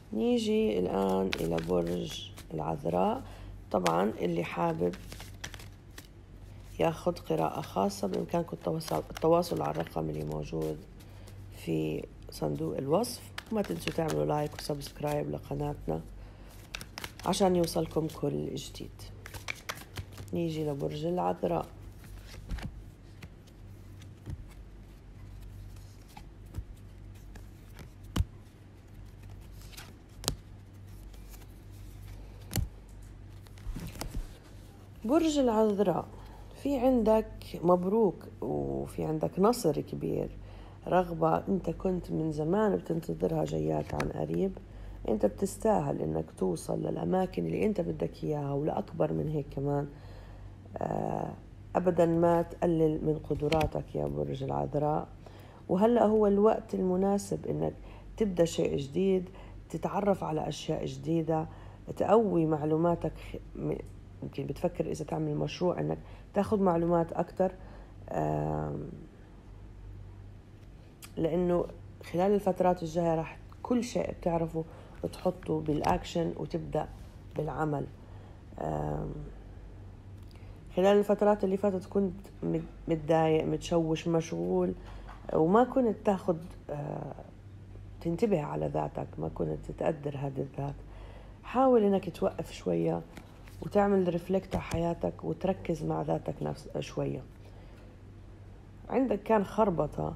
نيجي الآن إلى برج العذراء. طبعا اللي حابب ياخد قراءة خاصة بإمكانكم التواصل على الرقم اللي موجود في صندوق الوصف. وما تنسوا تعملوا لايك وسبسكرايب لقناتنا عشان يوصلكم كل جديد. نيجي لبرج العذراء. برج العذراء، في عندك مبروك وفي عندك نصر كبير، رغبة انت كنت من زمان بتنتظرها جاياك عن قريب. انت بتستاهل انك توصل للأماكن اللي انت بدك اياها ولأكبر من هيك كمان. أبدا ما تقلل من قدراتك يا برج العذراء، وهلأ هو الوقت المناسب انك تبدأ شيء جديد، تتعرف على أشياء جديدة، تقوي معلوماتك. يمكن بتفكر إذا تعمل مشروع إنك تاخد معلومات أكتر، لأنه خلال الفترات الجاية راح كل شيء بتعرفه وتحطه بالأكشن وتبدأ بالعمل. خلال الفترات اللي فاتت كنت متضايق، متشوش، مشغول، وما كنت تاخد تنتبه على ذاتك، ما كنت تقدر هذه الذات. حاول إنك توقف شوية وتعمل ريفلكت على حياتك وتركز مع ذاتك نفس شوية. عندك كان خربطة،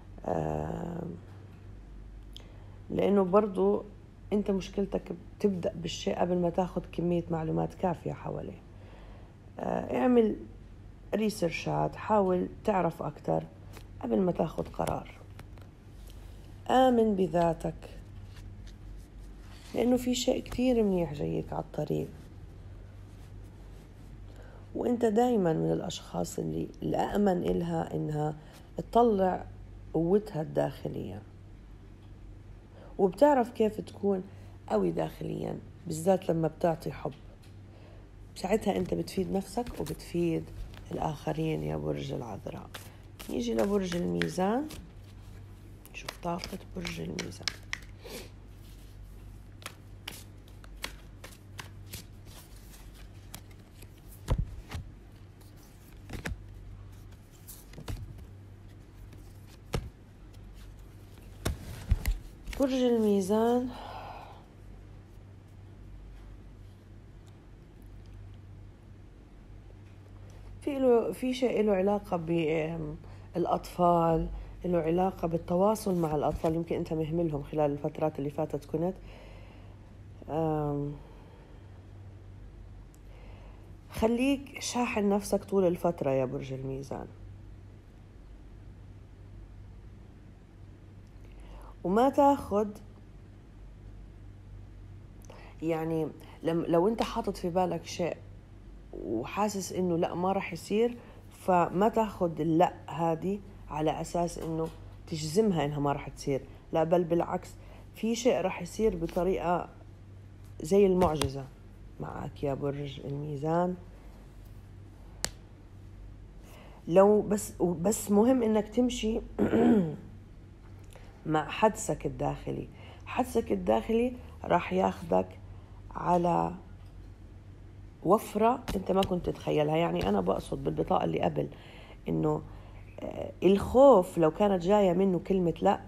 لأنه برضو أنت مشكلتك تبدأ بالشيء قبل ما تاخد كمية معلومات كافية حواليه. اعمل ريسيرشات، حاول تعرف أكتر قبل ما تاخد قرار. آمن بذاتك، لأنه في شيء كتير منيح جايك على الطريق، وانت دايما من الاشخاص اللي الأأمن إلها انها تطلع قوتها الداخلية، وبتعرف كيف تكون قوي داخليا، بالذات لما بتعطي حب. ساعتها انت بتفيد نفسك وبتفيد الآخرين يا برج العذراء. نيجي لبرج الميزان، شوف طاقة برج الميزان. برج الميزان في شيء له علاقة بالأطفال، له علاقة بالتواصل مع الأطفال. يمكن أنت مهملهم خلال الفترات اللي فاتت. كنت خليك شاحن نفسك طول الفترة يا برج الميزان، وما تاخد يعني لو انت حاطط في بالك شيء وحاسس انه لا ما راح يصير، فما تاخد اللا هذه على اساس انه تجزمها انها ما راح تصير. لا، بل بالعكس، في شيء راح يصير بطريقة زي المعجزة معك يا برج الميزان. لو بس مهم انك تمشي مع حدسك الداخلي. حدسك الداخلي راح ياخدك على وفرة انت ما كنت تتخيلها. يعني انا بقصد بالبطاقة اللي قبل انه الخوف لو كانت جاية منه كلمة لا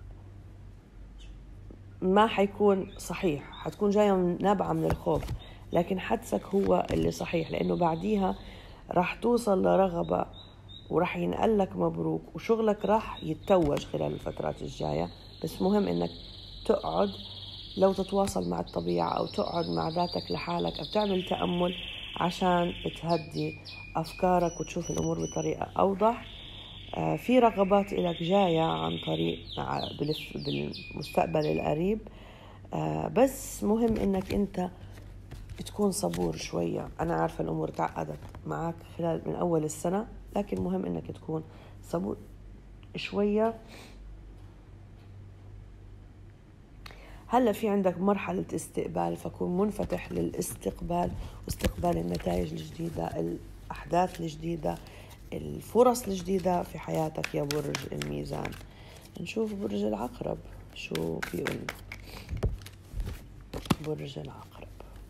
ما حيكون صحيح، حتكون جاية نابعة من الخوف، لكن حدسك هو اللي صحيح، لأنه بعديها راح توصل لرغبة وراح ينقلك مبروك، وشغلك راح يتوج خلال الفترات الجاية. بس مهم إنك تقعد، لو تتواصل مع الطبيعة أو تقعد مع ذاتك لحالك أو تعمل تأمل عشان تهدي أفكارك وتشوف الأمور بطريقة أوضح. في رغبات إلك جاية عن طريق بالمستقبل القريب، بس مهم إنك أنت تكون صبور شوية. أنا عارفة الأمور تعقدت معك خلال من أول السنة، لكن مهم إنك تكون صبور شوية. هلأ في عندك مرحلة استقبال، فكون منفتح للاستقبال واستقبال النتائج الجديدة، الأحداث الجديدة، الفرص الجديدة في حياتك يا برج الميزان. نشوف برج العقرب شو بيقول. برج العقرب.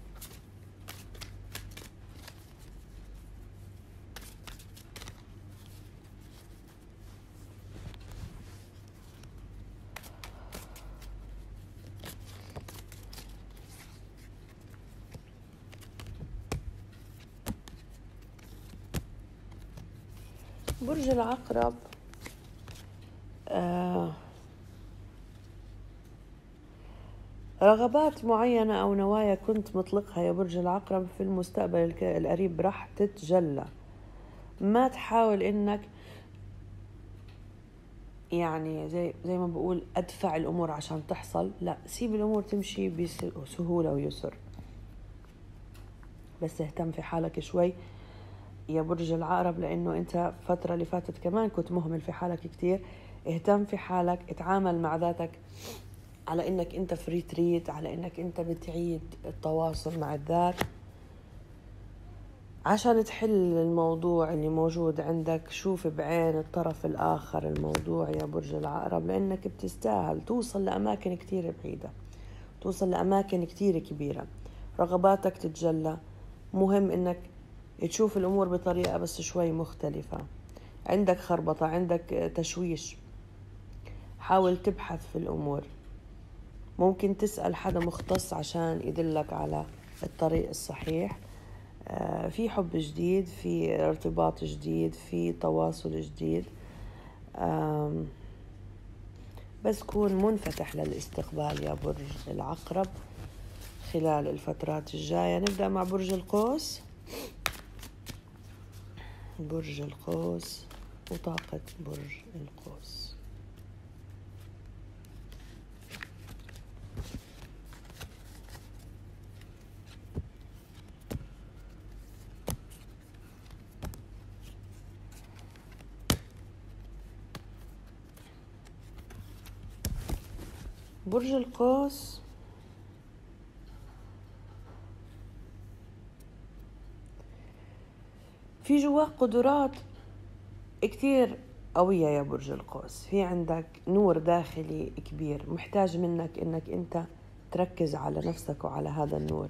برج العقرب رغبات معينة أو نوايا كنت مطلقها يا برج العقرب في المستقبل القريب رح تتجلى. ما تحاول إنك يعني زي ما بقول أدفع الأمور عشان تحصل، لا، سيب الأمور تمشي بسهولة ويسر، بس اهتم في حالك شوي يا برج العقرب، لأنه أنت فترة اللي فاتت كمان كنت مهمل في حالك كتير. اهتم في حالك، اتعامل مع ذاتك على إنك أنت في ريتريت، على إنك أنت بتعيد التواصل مع الذات عشان تحل الموضوع اللي موجود عندك. شوف بعين الطرف الآخر الموضوع يا برج العقرب، لأنك بتستاهل توصل لأماكن كتير بعيدة، توصل لأماكن كتير كبيرة، رغباتك تتجلى. مهم إنك تشوف الأمور بطريقة بس شوي مختلفة. عندك خربطة، عندك تشويش، حاول تبحث في الأمور. ممكن تسأل حدا مختص عشان يدلك على الطريق الصحيح. في حب جديد، في ارتباط جديد، في تواصل جديد، بس كون منفتح للاستقبال يا برج العقرب خلال الفترات الجاية. نبدأ مع برج القوس. برج القوس وطاقة برج القوس. برج القوس في جواك قدرات كتير قوية يا برج القوس. في عندك نور داخلي كبير محتاج منك انك انت تركز على نفسك وعلى هذا النور.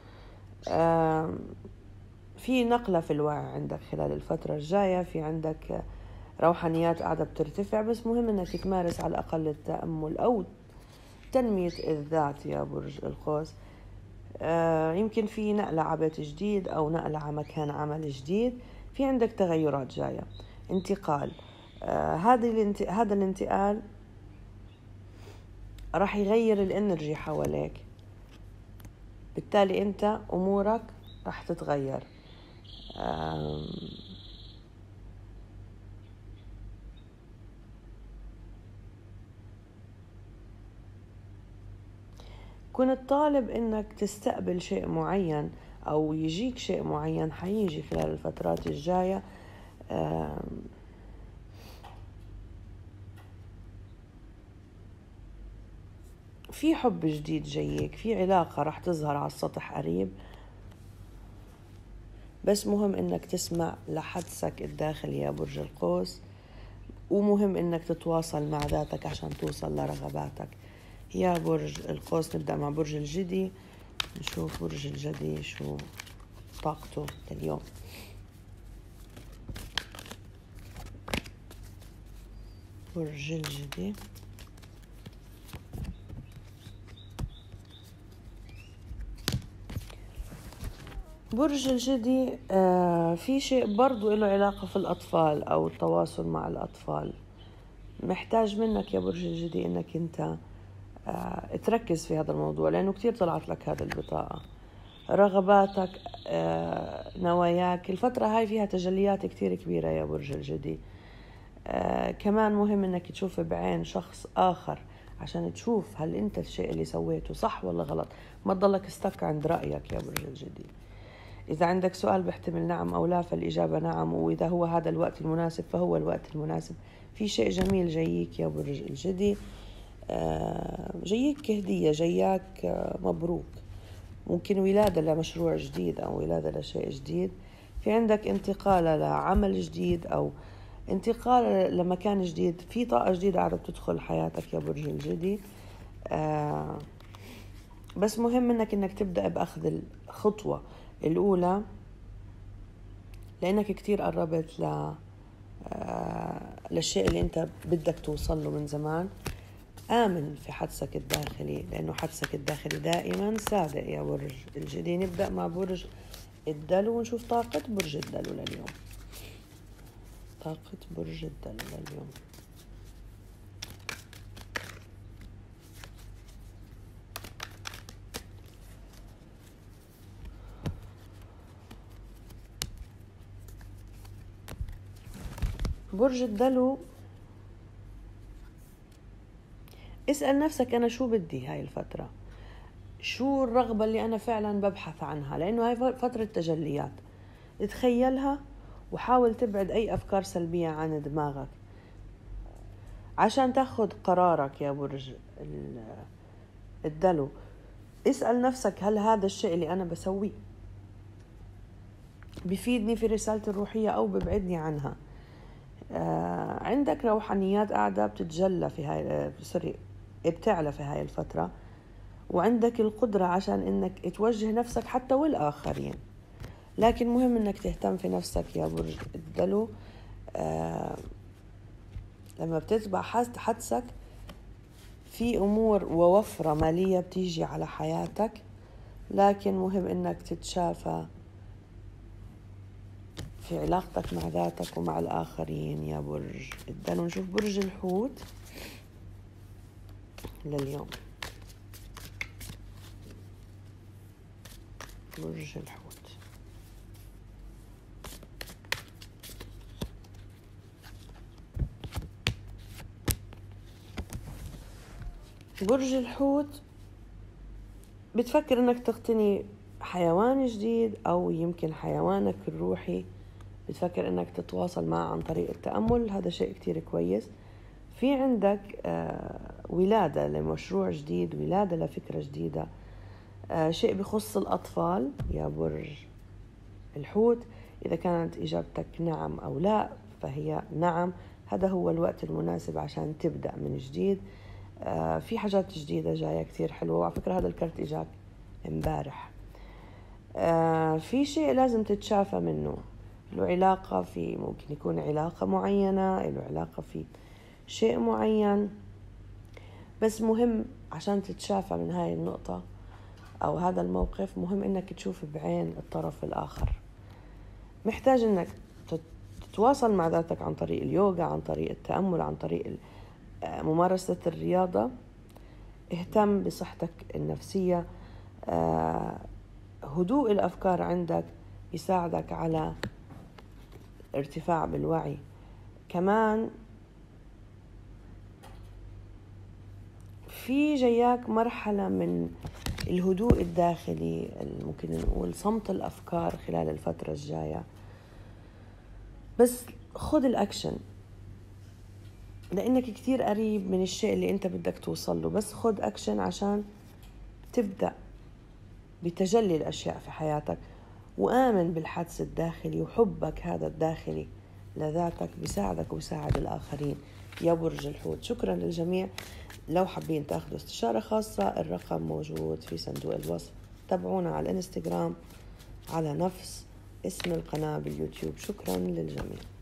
في نقلة في الوعي عندك خلال الفترة الجاية، في عندك روحانيات قاعدة بترتفع، بس مهم انك تمارس على الأقل التأمل أو تنمية الذات يا برج القوس. يمكن في نقلة على بيت جديد أو نقلة على مكان عمل جديد. في عندك تغيرات جاية، انتقال. هذا الانتقال راح يغير الانرجي حواليك، بالتالي انت امورك راح تتغير. كنت طالب انك تستقبل شيء معين او يجيك شيء معين، حيجي خلال الفترات الجاية. في حب جديد جايك، في علاقة راح تظهر على السطح قريب، بس مهم انك تسمع لحدسك الداخلي يا برج القوس، ومهم انك تتواصل مع ذاتك عشان توصل لرغباتك يا برج القوس. نبدأ مع برج الجدي، نشوف برج الجدي شو طاقته اليوم. برج الجدي برج الجدي في شيء برضو له علاقة في الأطفال أو التواصل مع الأطفال. محتاج منك يا برج الجدي إنك أنت تركز في هذا الموضوع، لأنه كتير طلعت لك هذا البطاقة. رغباتك، نواياك الفترة هاي فيها تجليات كتير كبيرة يا برج الجدي. كمان مهم إنك تشوف بعين شخص آخر عشان تشوف هل أنت الشيء اللي سويته صح ولا غلط. ما تضلك استك عند رأيك يا برج الجدي. إذا عندك سؤال بيحتمل نعم أو لا فالإجابة نعم، وإذا هو هذا الوقت المناسب فهو الوقت المناسب. في شيء جميل جاييك يا برج الجدي، جاييك هدية، جاياك مبروك، ممكن ولادة لمشروع جديد أو ولادة لشيء جديد. في عندك انتقال لعمل جديد أو انتقال لمكان جديد. في طاقة جديدة قاعدة بتدخل حياتك يا برج الجدي. بس مهم انك تبدأ بأخذ الخطوة الأولى، لأنك كتير قربت للشيء اللي انت بدك توصل له من زمان. آمن في حدسك الداخلي، لأنه حدسك الداخلي دائما صادق يا برج الجدي. نبدأ مع برج الدلو ونشوف طاقة برج الدلو لليوم. طاقة برج الدلو لليوم. برج الدلو، اسأل نفسك أنا شو بدي هاي الفترة، شو الرغبة اللي أنا فعلا ببحث عنها، لأنه هاي فترة تجليات. تخيلها وحاول تبعد أي أفكار سلبية عن دماغك عشان تاخد قرارك يا برج الدلو. اسأل نفسك هل هذا الشيء اللي أنا بسويه بيفيدني في رسالتي الروحية أو ببعدني عنها. عندك روحانيات قاعدة بتتجلى في هاي بتعلى في هاي الفترة، وعندك القدرة عشان انك توجه نفسك حتى والآخرين. لكن مهم انك تهتم في نفسك يا برج الدلو. لما بتتبع حدسك في امور ووفرة مالية بتيجي على حياتك، لكن مهم انك تتشافى في علاقتك مع ذاتك ومع الآخرين يا برج الدلو. نشوف برج الحوت لليوم. برج الحوت، برج الحوت بتفكر انك تقتني حيوان جديد او يمكن حيوانك الروحي بتفكر انك تتواصل معه عن طريق التأمل. هذا شيء كتير كويس. في عندك ولادة لمشروع جديد، ولادة لفكرة جديدة، شيء بخص الأطفال يا برج الحوت. إذا كانت إجابتك نعم أو لا فهي نعم، هذا هو الوقت المناسب عشان تبدأ من جديد. في حاجات جديدة جاية كتير حلوة، وعلى فكرة هذا الكارت إجاك امبارح. في شيء لازم تتشافى منه، له علاقة في ممكن يكون علاقة معينة، له علاقة في شيء معين، بس مهم عشان تتشافى من هاي النقطة أو هذا الموقف مهم إنك تشوف بعين الطرف الآخر. محتاج إنك تتواصل مع ذاتك عن طريق اليوغا، عن طريق التأمل، عن طريق ممارسة الرياضة. اهتم بصحتك النفسية. هدوء الأفكار عندك يساعدك على ارتفاع بالوعي. كمان في جاياك مرحلة من الهدوء الداخلي، ممكن نقول صمت الأفكار خلال الفترة الجاية. بس خذ الأكشن لأنك كتير قريب من الشيء اللي أنت بدك توصل له. بس خذ أكشن عشان تبدأ بتجلي الأشياء في حياتك، وآمن بالحدس الداخلي وحبك هذا الداخلي لذاتك بيساعدك ويساعد الآخرين يا برج الحوت. شكرا للجميع. لو حابين تاخذوا استشارة خاصة الرقم موجود في صندوق الوصف. تابعونا على الانستغرام على نفس اسم القناة باليوتيوب. شكرا للجميع.